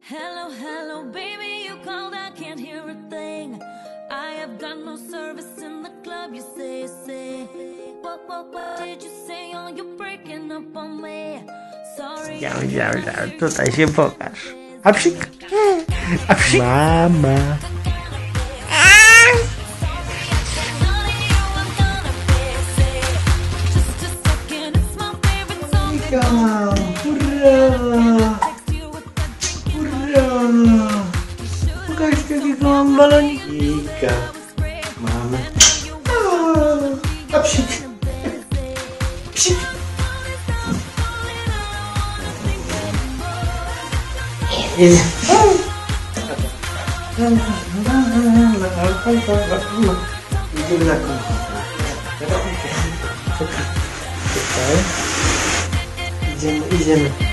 Hello, hello, baby, you called, I can't hear a thing. I have got no service in the club, you say. What did you say? Oh, you're breaking up on me. Sorry. Ja, tutaj się pokaż. A psik. A psik. Mama. Mika, hurra! Pokażcie, jakiego mam balonika. Mamy. A psik. Psik. Idziemy.